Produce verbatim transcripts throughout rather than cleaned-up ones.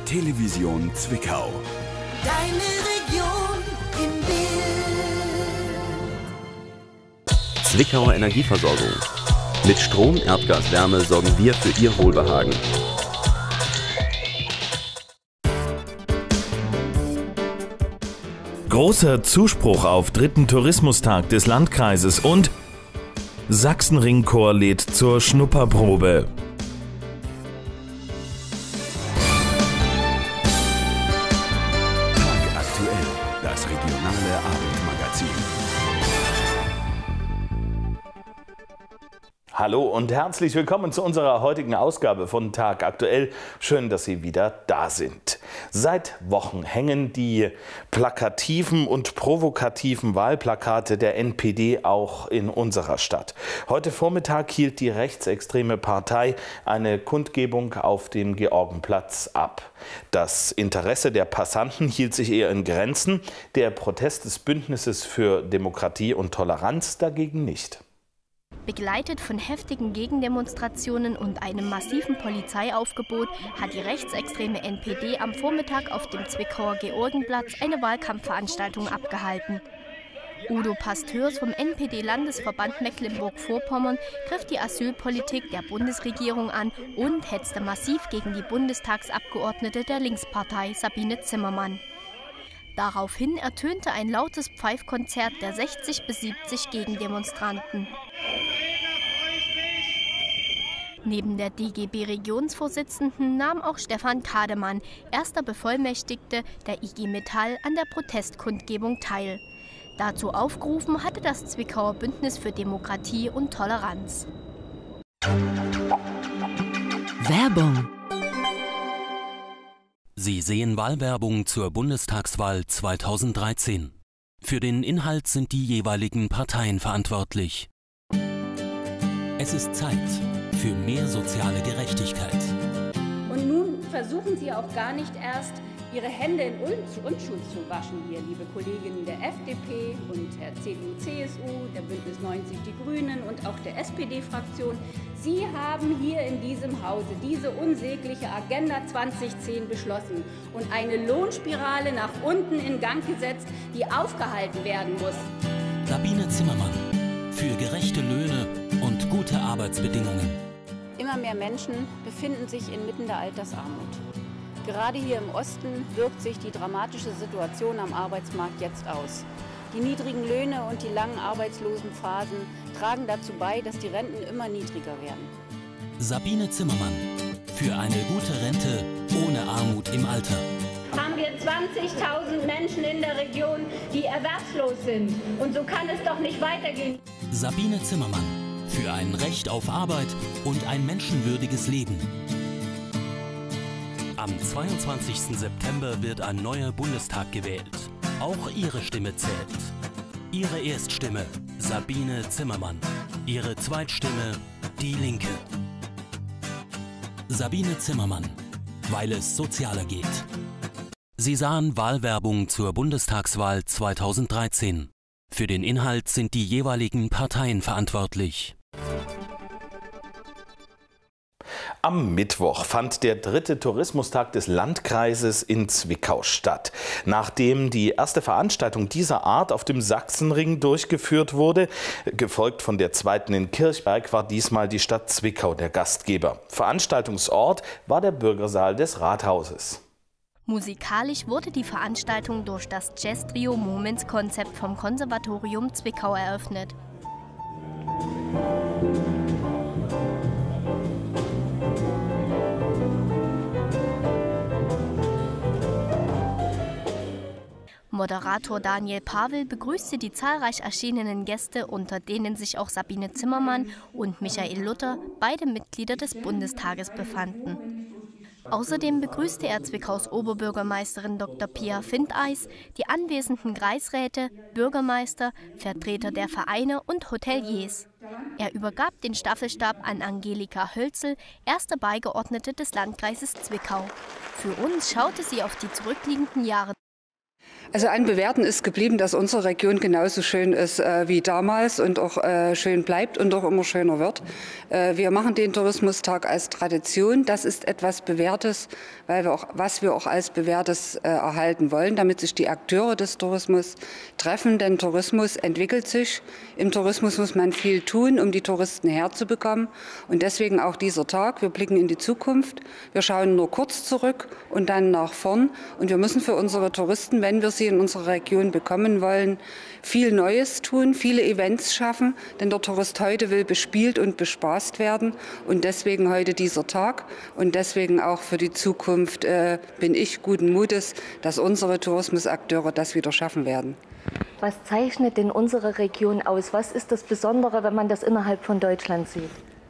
Television Zwickau. Deine Region im Bild. Zwickauer Energieversorgung. Mit Strom, Erdgas, Wärme sorgen wir für Ihr Wohlbehagen. Großer Zuspruch auf dritten Tourismustag des Landkreises und Sachsenringchor lädt zur Schnupperprobe. Tag aktuell, das regionale Abendmagazin. Hallo und herzlich willkommen zu unserer heutigen Ausgabe von Tag aktuell. Schön, dass Sie wieder da sind. Seit Wochen hängen die plakativen und provokativen Wahlplakate der N P D auch in unserer Stadt. Heute Vormittag hielt die rechtsextreme Partei eine Kundgebung auf dem Georgenplatz ab. Das Interesse der Passanten hielt sich eher in Grenzen, der Protest des Bündnisses für Demokratie und Toleranz dagegen nicht. Begleitet von heftigen Gegendemonstrationen und einem massiven Polizeiaufgebot hat die rechtsextreme N P D am Vormittag auf dem Zwickauer Georgenplatz eine Wahlkampfveranstaltung abgehalten. Udo Pasteurs vom N P D-Landesverband Mecklenburg-Vorpommern griff die Asylpolitik der Bundesregierung an und hetzte massiv gegen die Bundestagsabgeordnete der Linkspartei Sabine Zimmermann. Daraufhin ertönte ein lautes Pfeifkonzert der sechzig bis siebzig Gegendemonstranten. Neben der D G B-Regionsvorsitzenden nahm auch Stefan Kademann, erster Bevollmächtigte der I G Metall, an der Protestkundgebung teil. Dazu aufgerufen hatte das Zwickauer Bündnis für Demokratie und Toleranz. Werbung. Sie sehen Wahlwerbung zur Bundestagswahl zweitausenddreizehn. Für den Inhalt sind die jeweiligen Parteien verantwortlich. Es ist Zeit für mehr soziale Gerechtigkeit. Und nun versuchen Sie auch gar nicht erst, Ihre Hände in Unschuld zu waschen hier, liebe Kolleginnen der F D P und der C D U C S U, der Bündnis neunzig Die Grünen und auch der S P D-Fraktion. Sie haben hier in diesem Hause diese unsägliche Agenda zweitausendzehn beschlossen und eine Lohnspirale nach unten in Gang gesetzt, die aufgehalten werden muss. Sabine Zimmermann für gerechte Löhne und gute Arbeitsbedingungen. Immer mehr Menschen befinden sich inmitten der Altersarmut. Gerade hier im Osten wirkt sich die dramatische Situation am Arbeitsmarkt jetzt aus. Die niedrigen Löhne und die langen Arbeitslosenphasen tragen dazu bei, dass die Renten immer niedriger werden. Sabine Zimmermann für eine gute Rente ohne Armut im Alter. Haben wir zwanzigtausend Menschen in der Region, die erwerbslos sind. Und so kann es doch nicht weitergehen. Sabine Zimmermann für ein Recht auf Arbeit und ein menschenwürdiges Leben. Am zweiundzwanzigsten September wird ein neuer Bundestag gewählt. Auch Ihre Stimme zählt. Ihre Erststimme, Sabine Zimmermann. Ihre Zweitstimme, Die Linke. Sabine Zimmermann, weil es sozialer geht. Sie sahen Wahlwerbung zur Bundestagswahl zweitausenddreizehn. Für den Inhalt sind die jeweiligen Parteien verantwortlich. Am Mittwoch fand der dritte Tourismustag des Landkreises in Zwickau statt. Nachdem die erste Veranstaltung dieser Art auf dem Sachsenring durchgeführt wurde, gefolgt von der zweiten in Kirchberg, war diesmal die Stadt Zwickau der Gastgeber. Veranstaltungsort war der Bürgersaal des Rathauses. Musikalisch wurde die Veranstaltung durch das Jazz-Trio Moments Konzept vom Konservatorium Zwickau eröffnet. Moderator Daniel Pavel begrüßte die zahlreich erschienenen Gäste, unter denen sich auch Sabine Zimmermann und Michael Luther, beide Mitglieder des Bundestages, befanden. Außerdem begrüßte er Zwickaus Oberbürgermeisterin Doktor Pia Findeis, die anwesenden Kreisräte, Bürgermeister, Vertreter der Vereine und Hoteliers. Er übergab den Staffelstab an Angelika Hölzel, erste Beigeordnete des Landkreises Zwickau. Für uns schaute sie auf die zurückliegenden Jahre. Also an Bewährten ist geblieben, dass unsere Region genauso schön ist äh, wie damals und auch äh, schön bleibt und auch immer schöner wird. Äh, wir machen den Tourismustag als Tradition. Das ist etwas Bewährtes, weil wir auch, was wir auch als Bewährtes äh, erhalten wollen, damit sich die Akteure des Tourismus treffen. Denn Tourismus entwickelt sich. Im Tourismus muss man viel tun, um die Touristen herzubekommen. Und deswegen auch dieser Tag. Wir blicken in die Zukunft. Wir schauen nur kurz zurück und dann nach vorn. Und wir müssen für unsere Touristen, wenn wir sie in unserer Region bekommen wollen, viel Neues tun, viele Events schaffen, denn der Tourist heute will bespielt und bespaßt werden und deswegen heute dieser Tag und deswegen auch für die Zukunft äh, bin ich guten Mutes, dass unsere Tourismusakteure das wieder schaffen werden. Was zeichnet denn unsere Region aus? Was ist das Besondere, wenn man das innerhalb von Deutschland sieht?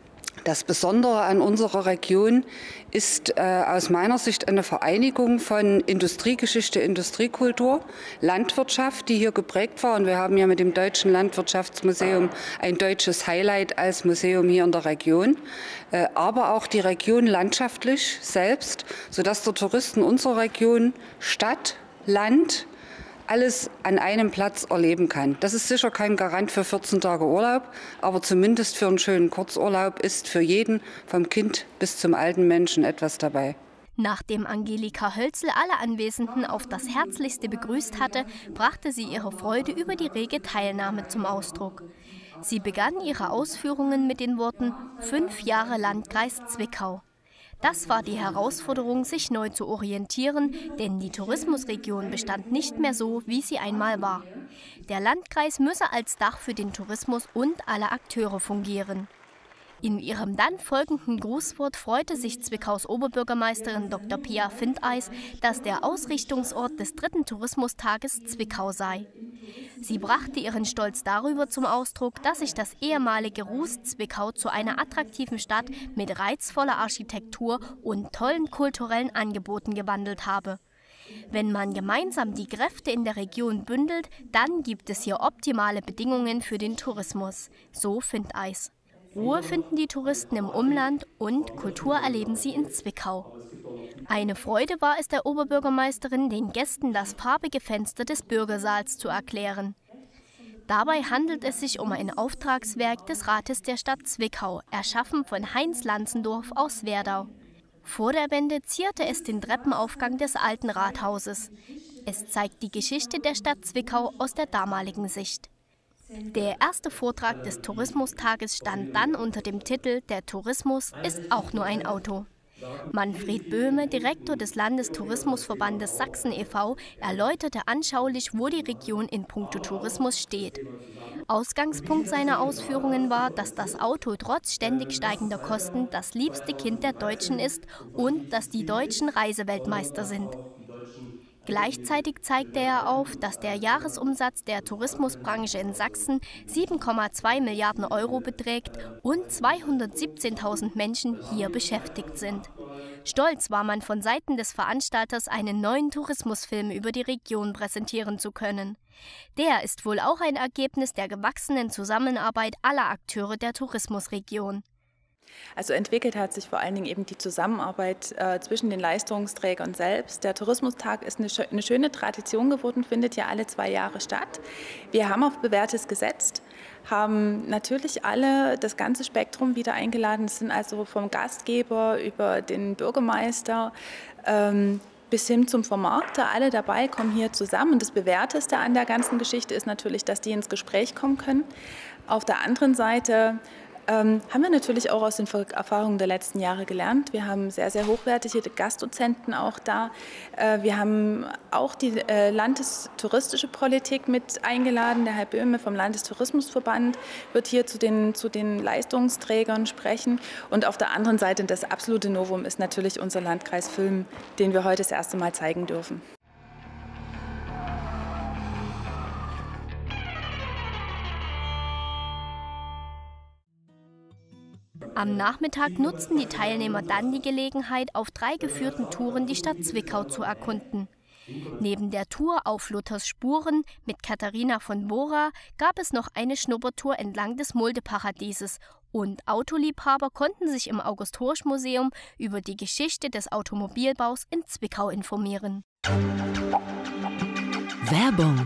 Das Besondere an unserer Region ist äh, aus meiner Sicht eine Vereinigung von Industriegeschichte, Industriekultur, Landwirtschaft, die hier geprägt war. Und wir haben ja mit dem Deutschen Landwirtschaftsmuseum ein deutsches Highlight als Museum hier in der Region. Äh, aber auch die Region landschaftlich selbst, sodass der Touristen unserer Region Stadt, Land, alles an einem Platz erleben kann. Das ist sicher kein Garant für vierzehn Tage Urlaub, aber zumindest für einen schönen Kurzurlaub ist für jeden, vom Kind bis zum alten Menschen, etwas dabei. Nachdem Angelika Hölzel alle Anwesenden auf das Herzlichste begrüßt hatte, brachte sie ihre Freude über die rege Teilnahme zum Ausdruck. Sie begann ihre Ausführungen mit den Worten »Fünf Jahre Landkreis Zwickau«. Das war die Herausforderung, sich neu zu orientieren, denn die Tourismusregion bestand nicht mehr so, wie sie einmal war. Der Landkreis müsse als Dach für den Tourismus und alle Akteure fungieren. In ihrem dann folgenden Grußwort freute sich Zwickaus Oberbürgermeisterin Doktor Pia Findeis, dass der Ausrichtungsort des dritten Tourismustages Zwickau sei. Sie brachte ihren Stolz darüber zum Ausdruck, dass sich das ehemalige Ruß Zwickau zu einer attraktiven Stadt mit reizvoller Architektur und tollen kulturellen Angeboten gewandelt habe. Wenn man gemeinsam die Kräfte in der Region bündelt, dann gibt es hier optimale Bedingungen für den Tourismus, so Findeis. Ruhe finden die Touristen im Umland und Kultur erleben sie in Zwickau. Eine Freude war es der Oberbürgermeisterin, den Gästen das farbige Fenster des Bürgersaals zu erklären. Dabei handelt es sich um ein Auftragswerk des Rates der Stadt Zwickau, erschaffen von Heinz Lanzendorf aus Werdau. Vor der Wende zierte es den Treppenaufgang des alten Rathauses. Es zeigt die Geschichte der Stadt Zwickau aus der damaligen Sicht. Der erste Vortrag des Tourismustages stand dann unter dem Titel »Der Tourismus ist auch nur ein Auto«. Manfred Böhme, Direktor des Landestourismusverbandes Sachsen e V, erläuterte anschaulich, wo die Region in puncto Tourismus steht. Ausgangspunkt seiner Ausführungen war, dass das Auto trotz ständig steigender Kosten das liebste Kind der Deutschen ist und dass die Deutschen Reiseweltmeister sind. Gleichzeitig zeigte er auf, dass der Jahresumsatz der Tourismusbranche in Sachsen sieben Komma zwei Milliarden Euro beträgt und zweihundertsiebzehntausend Menschen hier beschäftigt sind. Stolz war man von Seiten des Veranstalters, einen neuen Tourismusfilm über die Region präsentieren zu können. Der ist wohl auch ein Ergebnis der gewachsenen Zusammenarbeit aller Akteure der Tourismusregion. Also entwickelt hat sich vor allen Dingen eben die Zusammenarbeit äh, zwischen den Leistungsträgern selbst. Der Tourismustag ist eine, eine schöne Tradition geworden, findet ja alle zwei Jahre statt. Wir haben auf Bewährtes gesetzt, haben natürlich alle das ganze Spektrum wieder eingeladen. Es sind also vom Gastgeber über den Bürgermeister ähm, bis hin zum Vermarkter, alle dabei, kommen hier zusammen. Und das Bewährteste an der ganzen Geschichte ist natürlich, dass die ins Gespräch kommen können. Auf der anderen Seite Ähm, haben wir natürlich auch aus den Erfahrungen der letzten Jahre gelernt. Wir haben sehr, sehr hochwertige Gastdozenten auch da. Äh, wir haben auch die äh, landestouristische Politik mit eingeladen. Der Herr Böhme vom Landestourismusverband wird hier zu den, zu den Leistungsträgern sprechen. Und auf der anderen Seite, das absolute Novum ist natürlich unser Landkreisfilm, den wir heute das erste Mal zeigen dürfen. Am Nachmittag nutzten die Teilnehmer dann die Gelegenheit, auf drei geführten Touren die Stadt Zwickau zu erkunden. Neben der Tour auf Luthers Spuren mit Katharina von Bora gab es noch eine Schnuppertour entlang des Muldeparadieses und Autoliebhaber konnten sich im August-Horsch-Museum über die Geschichte des Automobilbaus in Zwickau informieren. Werbung.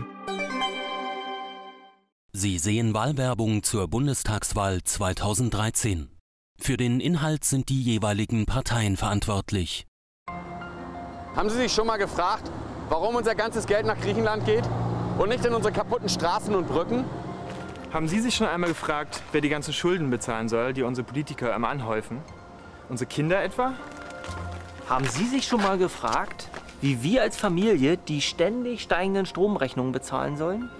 Sie sehen Wahlwerbung zur Bundestagswahl zweitausenddreizehn. Für den Inhalt sind die jeweiligen Parteien verantwortlich. Haben Sie sich schon mal gefragt, warum unser ganzes Geld nach Griechenland geht und nicht in unsere kaputten Straßen und Brücken? Haben Sie sich schon einmal gefragt, wer die ganzen Schulden bezahlen soll, die unsere Politiker immer anhäufen? Unsere Kinder etwa? Haben Sie sich schon mal gefragt, wie wir als Familie die ständig steigenden Stromrechnungen bezahlen sollen?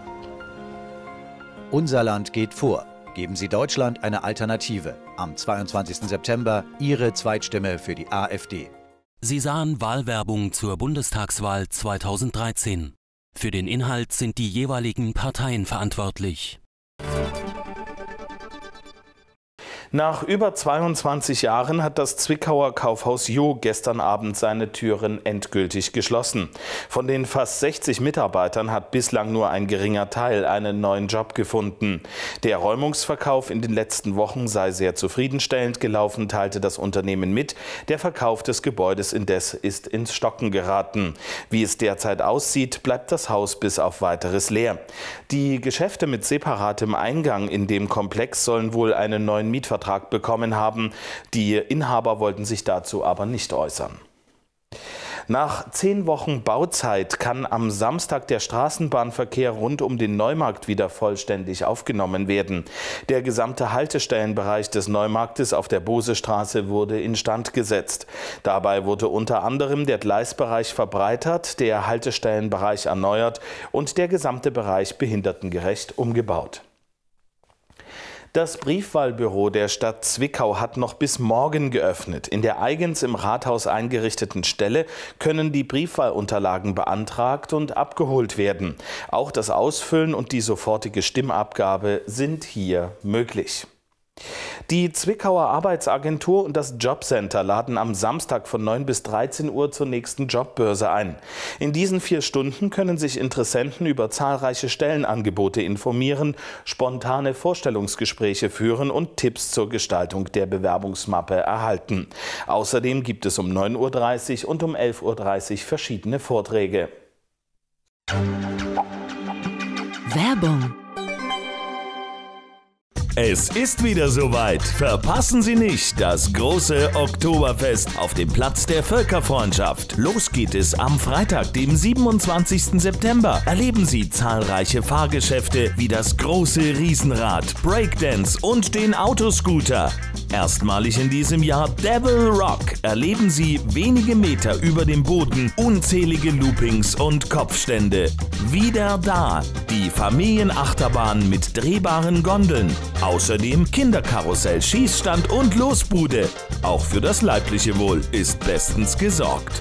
Unser Land geht vor. Geben Sie Deutschland eine Alternative. Am zweiundzwanzigsten September Ihre Zweitstimme für die AfD. Sie sahen Wahlwerbung zur Bundestagswahl zweitausenddreizehn. Für den Inhalt sind die jeweiligen Parteien verantwortlich. Nach über zweiundzwanzig Jahren hat das Zwickauer Kaufhaus Jo gestern Abend seine Türen endgültig geschlossen. Von den fast sechzig Mitarbeitern hat bislang nur ein geringer Teil einen neuen Job gefunden. Der Räumungsverkauf in den letzten Wochen sei sehr zufriedenstellend gelaufen, teilte das Unternehmen mit. Der Verkauf des Gebäudes indes ist ins Stocken geraten. Wie es derzeit aussieht, bleibt das Haus bis auf Weiteres leer. Die Geschäfte mit separatem Eingang in dem Komplex sollen wohl einen neuen Mietvertrag bekommen haben. Die Inhaber wollten sich dazu aber nicht äußern. Nach zehn Wochen Bauzeit kann am Samstag der Straßenbahnverkehr rund um den Neumarkt wieder vollständig aufgenommen werden. Der gesamte Haltestellenbereich des Neumarktes auf der Bosestraße wurde instand gesetzt. Dabei wurde unter anderem der Gleisbereich verbreitert, der Haltestellenbereich erneuert und der gesamte Bereich behindertengerecht umgebaut. Das Briefwahlbüro der Stadt Zwickau hat noch bis morgen geöffnet. In der eigens im Rathaus eingerichteten Stelle können die Briefwahlunterlagen beantragt und abgeholt werden. Auch das Ausfüllen und die sofortige Stimmabgabe sind hier möglich. Die Zwickauer Arbeitsagentur und das Jobcenter laden am Samstag von neun bis dreizehn Uhr zur nächsten Jobbörse ein. In diesen vier Stunden können sich Interessenten über zahlreiche Stellenangebote informieren, spontane Vorstellungsgespräche führen und Tipps zur Gestaltung der Bewerbungsmappe erhalten. Außerdem gibt es um neun Uhr dreißig und um elf Uhr dreißig verschiedene Vorträge. Werbung. Es ist wieder soweit. Verpassen Sie nicht das große Oktoberfest auf dem Platz der Völkerfreundschaft. Los geht es am Freitag, dem siebenundzwanzigsten September. Erleben Sie zahlreiche Fahrgeschäfte wie das große Riesenrad, Breakdance und den Autoscooter. Erstmalig in diesem Jahr Devil Rock. Erleben Sie wenige Meter über dem Boden unzählige Loopings und Kopfstände. Wieder da, die Familienachterbahn mit drehbaren Gondeln. Außerdem Kinderkarussell, Schießstand und Losbude. Auch für das leibliche Wohl ist bestens gesorgt.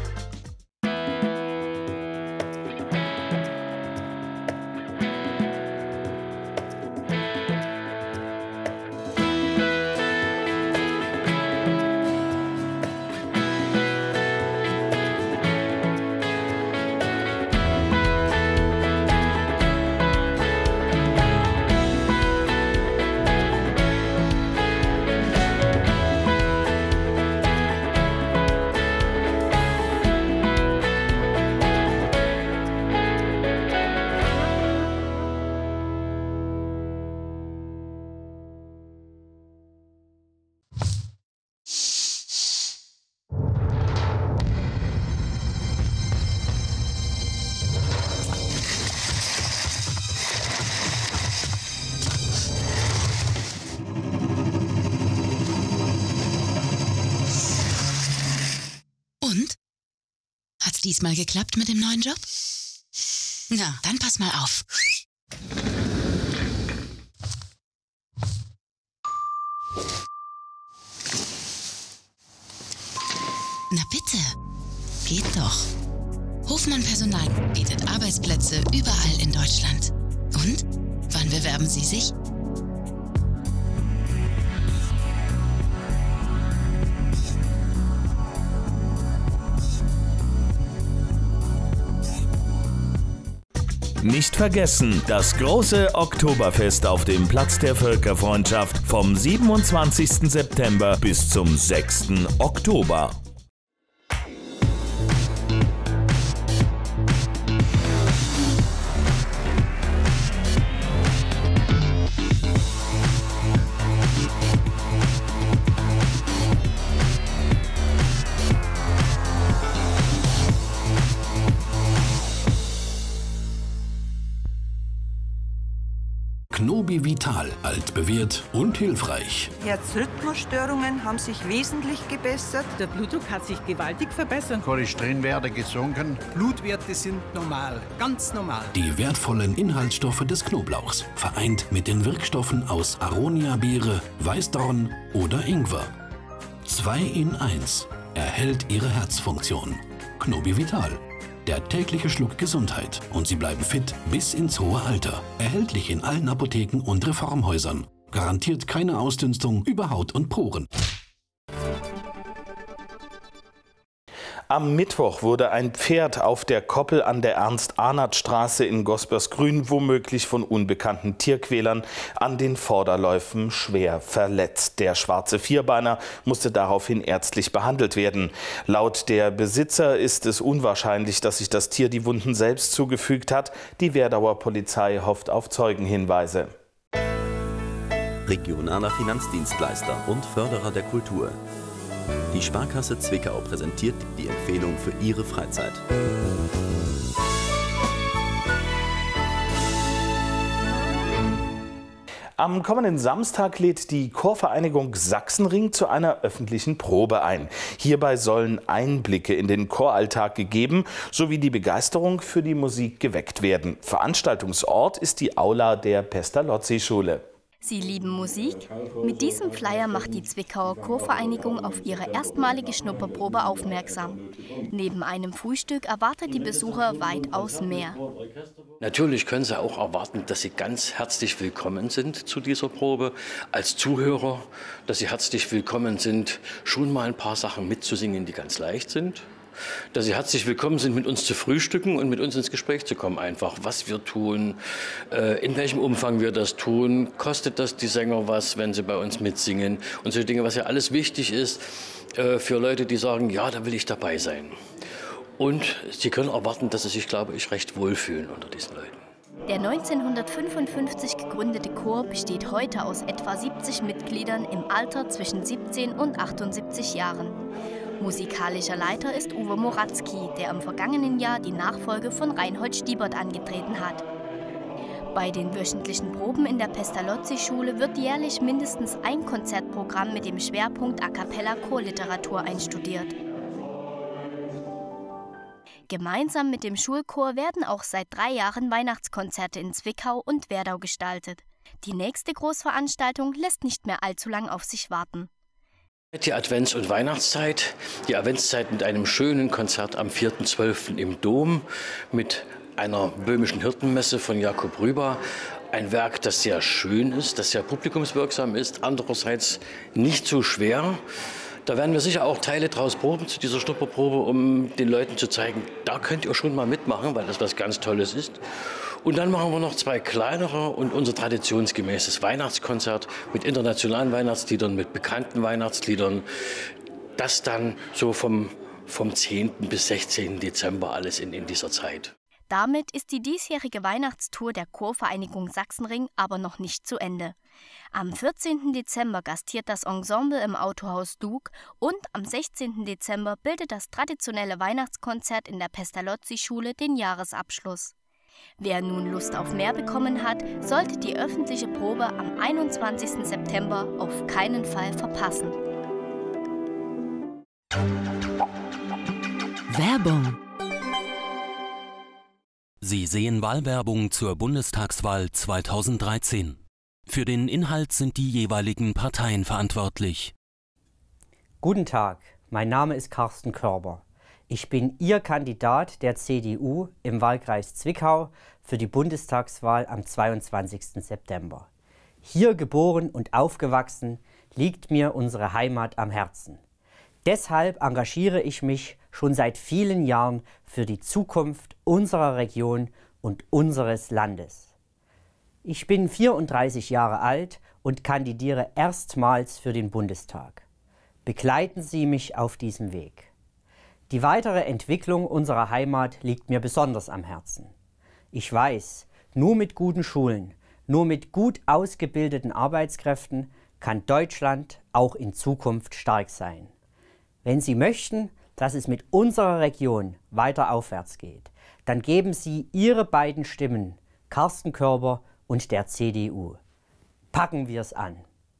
Hat's diesmal geklappt mit dem neuen Job? Na, dann pass mal auf. Na bitte, geht doch. Hofmann Personal bietet Arbeitsplätze überall in Deutschland. Und? Wann bewerben Sie sich? Nicht vergessen, das große Oktoberfest auf dem Platz der Völkerfreundschaft vom siebenundzwanzigsten September bis zum sechsten Oktober. Knobi Vital, altbewährt und hilfreich. Herzrhythmusstörungen haben sich wesentlich gebessert. Der Blutdruck hat sich gewaltig verbessert. Cholesterinwerte gesunken. Blutwerte sind normal, ganz normal. Die wertvollen Inhaltsstoffe des Knoblauchs, vereint mit den Wirkstoffen aus Aronia-Beere, Weißdorn oder Ingwer. Zwei in eins erhält Ihre Herzfunktion. Knobi Vital. Der tägliche Schluck Gesundheit. Und Sie bleiben fit bis ins hohe Alter. Erhältlich in allen Apotheken und Reformhäusern. Garantiert keine Ausdünstung über Haut und Poren. Am Mittwoch wurde ein Pferd auf der Koppel an der Ernst-Arnert-Straße in Gospersgrün womöglich von unbekannten Tierquälern an den Vorderläufen schwer verletzt. Der schwarze Vierbeiner musste daraufhin ärztlich behandelt werden. Laut der Besitzer ist es unwahrscheinlich, dass sich das Tier die Wunden selbst zugefügt hat. Die Werdauer Polizei hofft auf Zeugenhinweise. Regionaler Finanzdienstleister und Förderer der Kultur. Die Sparkasse Zwickau präsentiert die Empfehlung für Ihre Freizeit. Am kommenden Samstag lädt die Chorvereinigung Sachsenring zu einer öffentlichen Probe ein. Hierbei sollen Einblicke in den Choralltag gegeben sowie die Begeisterung für die Musik geweckt werden. Veranstaltungsort ist die Aula der Pestalozzi-Schule. Sie lieben Musik? Mit diesem Flyer macht die Zwickauer Chorvereinigung auf ihre erstmalige Schnupperprobe aufmerksam. Neben einem Frühstück erwartet die Besucher weitaus mehr. Natürlich können Sie auch erwarten, dass Sie ganz herzlich willkommen sind zu dieser Probe als Zuhörer, dass Sie herzlich willkommen sind, schon mal ein paar Sachen mitzusingen, die ganz leicht sind. Dass Sie herzlich willkommen sind, mit uns zu frühstücken und mit uns ins Gespräch zu kommen. Einfach, was wir tun, in welchem Umfang wir das tun, kostet das die Sänger was, wenn sie bei uns mitsingen und solche Dinge, was ja alles wichtig ist für Leute, die sagen, ja, da will ich dabei sein. Und Sie können erwarten, dass Sie sich, glaube ich, recht wohlfühlen unter diesen Leuten. Der neunzehnhundertfünfundfünfzig gegründete Chor besteht heute aus etwa siebzig Mitgliedern im Alter zwischen siebzehn und achtundsiebzig Jahren. Musikalischer Leiter ist Uwe Moratzki, der im vergangenen Jahr die Nachfolge von Reinhold Stiebert angetreten hat. Bei den wöchentlichen Proben in der Pestalozzi-Schule wird jährlich mindestens ein Konzertprogramm mit dem Schwerpunkt A cappella Chorliteratur einstudiert. Gemeinsam mit dem Schulchor werden auch seit drei Jahren Weihnachtskonzerte in Zwickau und Werdau gestaltet. Die nächste Großveranstaltung lässt nicht mehr allzu lang auf sich warten. Die Advents- und Weihnachtszeit, die Adventszeit mit einem schönen Konzert am vierten zwölften im Dom mit einer böhmischen Hirtenmesse von Jakob Rüber. Ein Werk, das sehr schön ist, das sehr publikumswirksam ist, andererseits nicht so schwer. Da werden wir sicher auch Teile draus proben zu dieser Schnupperprobe, um den Leuten zu zeigen, da könnt ihr schon mal mitmachen, weil das was ganz Tolles ist. Und dann machen wir noch zwei kleinere und unser traditionsgemäßes Weihnachtskonzert mit internationalen Weihnachtsliedern, mit bekannten Weihnachtsliedern. Das dann so vom, vom zehnten bis sechzehnten Dezember alles in, in dieser Zeit. Damit ist die diesjährige Weihnachtstour der Chorvereinigung Sachsenring aber noch nicht zu Ende. Am vierzehnten Dezember gastiert das Ensemble im Autohaus Dug und am sechzehnten Dezember bildet das traditionelle Weihnachtskonzert in der Pestalozzi-Schule den Jahresabschluss. Wer nun Lust auf mehr bekommen hat, sollte die öffentliche Probe am einundzwanzigsten September auf keinen Fall verpassen. Werbung. Sie sehen Wahlwerbung zur Bundestagswahl zweitausenddreizehn. Für den Inhalt sind die jeweiligen Parteien verantwortlich. Guten Tag, mein Name ist Carsten Körber. Ich bin Ihr Kandidat der C D U im Wahlkreis Zwickau für die Bundestagswahl am zweiundzwanzigsten September. Hier geboren und aufgewachsen liegt mir unsere Heimat am Herzen. Deshalb engagiere ich mich schon seit vielen Jahren für die Zukunft unserer Region und unseres Landes. Ich bin vierunddreißig Jahre alt und kandidiere erstmals für den Bundestag. Begleiten Sie mich auf diesem Weg. Die weitere Entwicklung unserer Heimat liegt mir besonders am Herzen. Ich weiß, nur mit guten Schulen, nur mit gut ausgebildeten Arbeitskräften kann Deutschland auch in Zukunft stark sein. Wenn Sie möchten, dass es mit unserer Region weiter aufwärts geht, dann geben Sie Ihre beiden Stimmen, Carsten Körber und der C D U. Packen wir es an.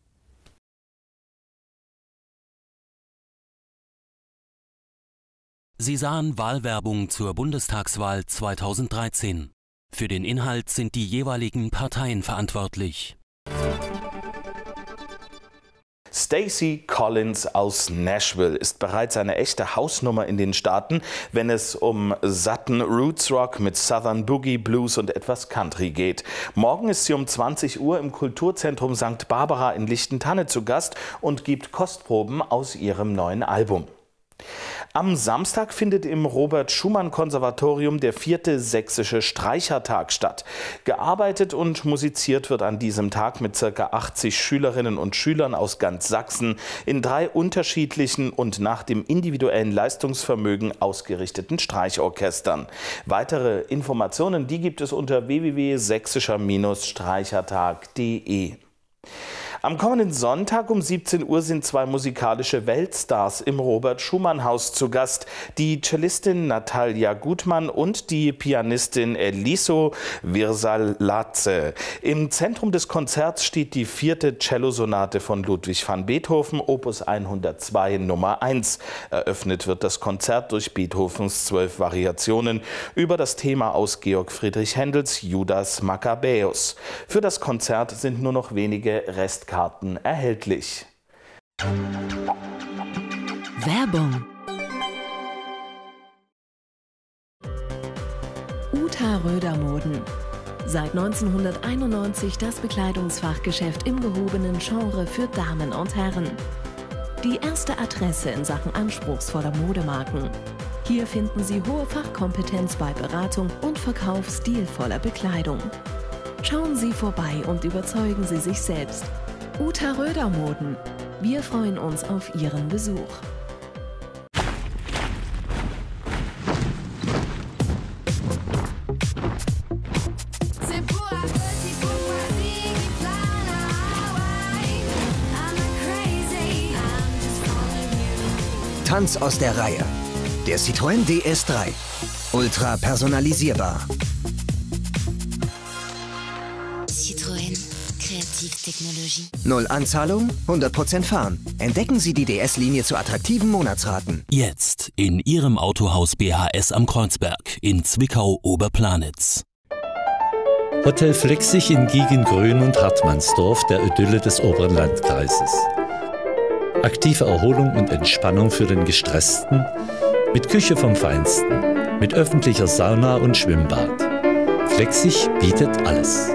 Sie sahen Wahlwerbung zur Bundestagswahl zweitausenddreizehn. Für den Inhalt sind die jeweiligen Parteien verantwortlich. Stacey Collins aus Nashville ist bereits eine echte Hausnummer in den Staaten, wenn es um satten Roots-Rock mit Southern Boogie, Blues und etwas Country geht. Morgen ist sie um zwanzig Uhr im Kulturzentrum Sankt Barbara in Lichtentanne zu Gast und gibt Kostproben aus ihrem neuen Album. Am Samstag findet im Robert-Schumann-Konservatorium der vierte Sächsische Streichertag statt. Gearbeitet und musiziert wird an diesem Tag mit ca. achtzig Schülerinnen und Schülern aus ganz Sachsen in drei unterschiedlichen und nach dem individuellen Leistungsvermögen ausgerichteten Streichorchestern. Weitere Informationen, die gibt es unter w w w punkt sächsischer Streichertag punkt de. Am kommenden Sonntag um siebzehn Uhr sind zwei musikalische Weltstars im Robert-Schumann-Haus zu Gast. Die Cellistin Natalia Gutmann und die Pianistin Eliso Virsaladze. Im Zentrum des Konzerts steht die vierte Cellosonate von Ludwig van Beethoven, Opus hundertzwei Nummer eins. Eröffnet wird das Konzert durch Beethovens zwölf Variationen über das Thema aus Georg Friedrich Händels Judas Makkabäus. Für das Konzert sind nur noch wenige Restkarten erhältlich. Werbung. Uta Röder Moden. Seit neunzehnhunderteinundneunzig das Bekleidungsfachgeschäft im gehobenen Genre für Damen und Herren. Die erste Adresse in Sachen anspruchsvoller Modemarken. Hier finden Sie hohe Fachkompetenz bei Beratung und Verkauf stilvoller Bekleidung. Schauen Sie vorbei und überzeugen Sie sich selbst. Uta Röder Moden. Wir freuen uns auf Ihren Besuch. Tanz aus der Reihe. Der Citroën D S drei. Ultra personalisierbar. Citroën. Kreativtechnologie. Null Anzahlung, hundert Prozent fahren. Entdecken Sie die D S-Linie zu attraktiven Monatsraten. Jetzt in Ihrem Autohaus B H S am Kreuzberg in Zwickau-Oberplanitz. Hotel Flexig in Giegengrün und Hartmannsdorf, der Idylle des oberen Landkreises. Aktive Erholung und Entspannung für den Gestressten, mit Küche vom Feinsten, mit öffentlicher Sauna und Schwimmbad. Flexig bietet alles.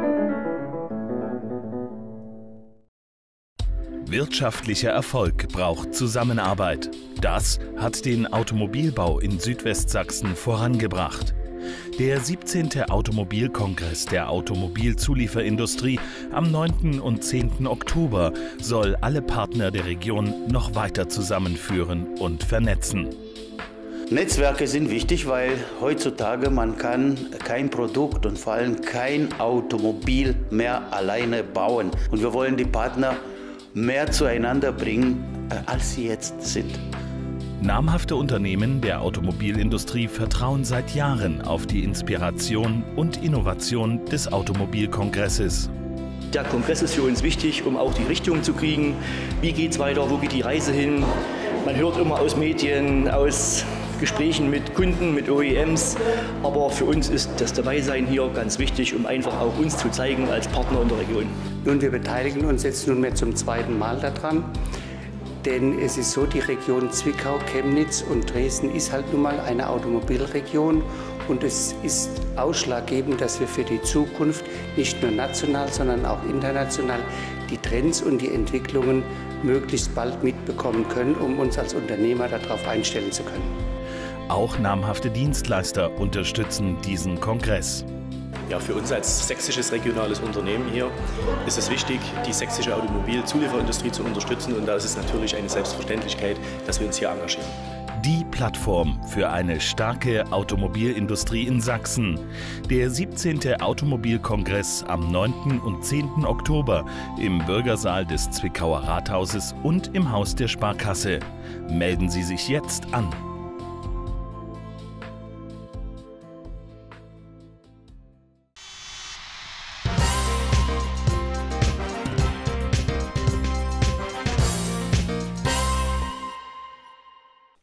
Wirtschaftlicher Erfolg braucht Zusammenarbeit. Das hat den Automobilbau in Südwestsachsen vorangebracht. Der siebzehnte Automobilkongress der Automobilzulieferindustrie am neunten und zehnten Oktober soll alle Partner der Region noch weiter zusammenführen und vernetzen. Netzwerke sind wichtig, weil heutzutage man kann kein Produkt und vor allem kein Automobil mehr alleine bauen. Und wir wollen die Partner mehr zueinander bringen, als sie jetzt sind. Namhafte Unternehmen der Automobilindustrie vertrauen seit Jahren auf die Inspiration und Innovation des Automobilkongresses. Der Kongress ist für uns wichtig, um auch die Richtung zu kriegen. Wie geht es weiter? Wo geht die Reise hin? Man hört immer aus Medien, aus Gesprächen mit Kunden, mit O E Ms. Aber für uns ist das Dabeisein hier ganz wichtig, um einfach auch uns zu zeigen als Partner in der Region. Nun, wir beteiligen uns jetzt nunmehr zum zweiten Mal daran. Denn es ist so, die Region Zwickau, Chemnitz und Dresden ist halt nun mal eine Automobilregion. Und es ist ausschlaggebend, dass wir für die Zukunft nicht nur national, sondern auch international die Trends und die Entwicklungen möglichst bald mitbekommen können, um uns als Unternehmer darauf einstellen zu können. Auch namhafte Dienstleister unterstützen diesen Kongress. Ja, für uns als sächsisches regionales Unternehmen hier ist es wichtig, die sächsische Automobilzulieferindustrie zu unterstützen. Und da ist es natürlich eine Selbstverständlichkeit, dass wir uns hier engagieren. Die Plattform für eine starke Automobilindustrie in Sachsen. Der siebzehnte Automobilkongress am neunten und zehnten Oktober im Bürgersaal des Zwickauer Rathauses und im Haus der Sparkasse. Melden Sie sich jetzt an.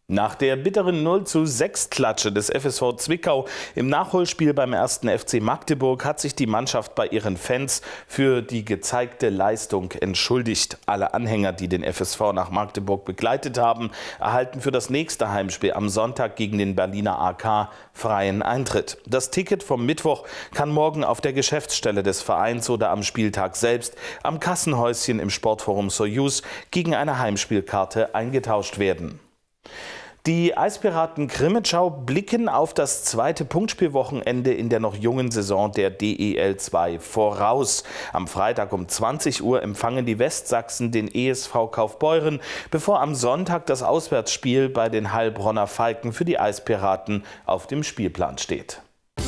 Nach der bitteren null zu sechs Klatsche des F S V Zwickau im Nachholspiel beim ersten F C Magdeburg hat sich die Mannschaft bei ihren Fans für die gezeigte Leistung entschuldigt. Alle Anhänger, die den F S V nach Magdeburg begleitet haben, erhalten für das nächste Heimspiel am Sonntag gegen den Berliner A K freien Eintritt. Das Ticket vom Mittwoch kann morgen auf der Geschäftsstelle des Vereins oder am Spieltag selbst am Kassenhäuschen im Sportforum Soyuz gegen eine Heimspielkarte eingetauscht werden. Die Eispiraten Crimmitschau blicken auf das zweite Punktspielwochenende in der noch jungen Saison der D E L zwei voraus. Am Freitag um zwanzig Uhr empfangen die Westsachsen den E S V Kaufbeuren, bevor am Sonntag das Auswärtsspiel bei den Heilbronner Falken für die Eispiraten auf dem Spielplan steht.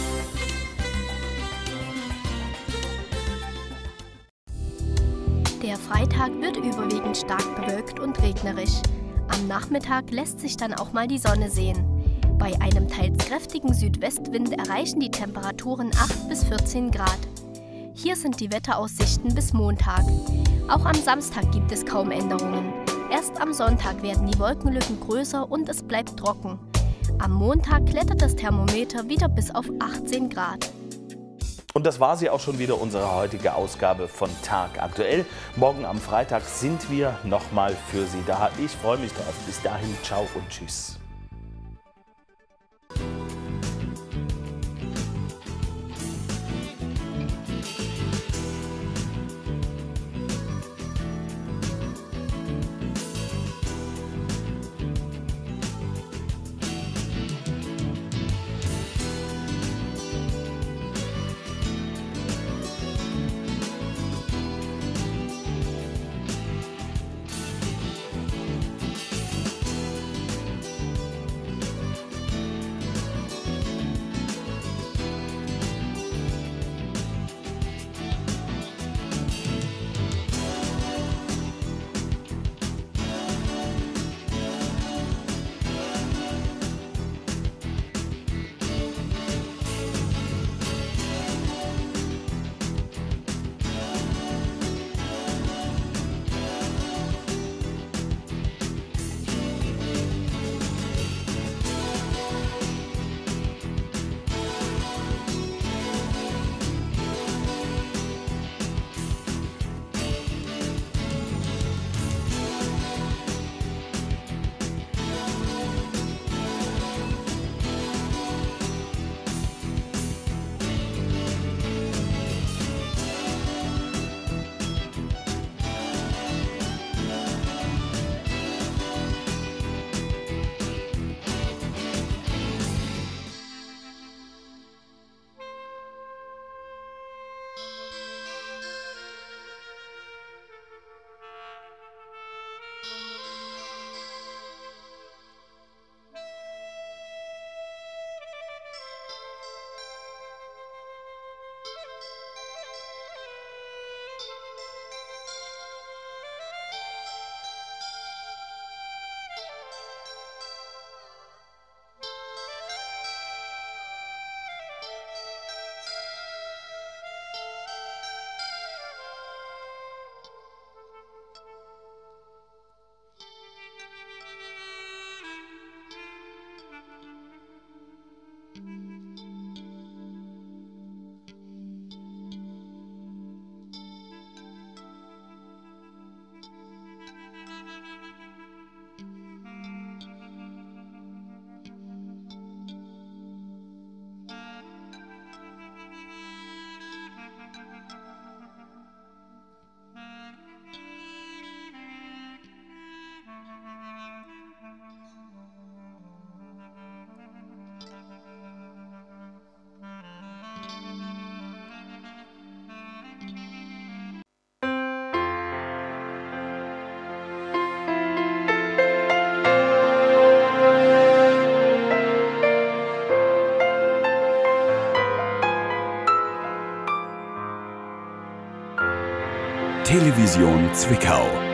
Der Freitag wird überwiegend stark bewölkt und regnerisch. Am Nachmittag lässt sich dann auch mal die Sonne sehen. Bei einem teils kräftigen Südwestwind erreichen die Temperaturen acht bis vierzehn Grad. Hier sind die Wetteraussichten bis Montag. Auch am Samstag gibt es kaum Änderungen. Erst am Sonntag werden die Wolkenlücken größer und es bleibt trocken. Am Montag klettert das Thermometer wieder bis auf achtzehn Grad. Und das war sie auch schon wieder, unsere heutige Ausgabe von Tag aktuell. Morgen am Freitag sind wir nochmal für Sie da. Ich freue mich drauf. Bis dahin, ciao und tschüss. Television Zwickau.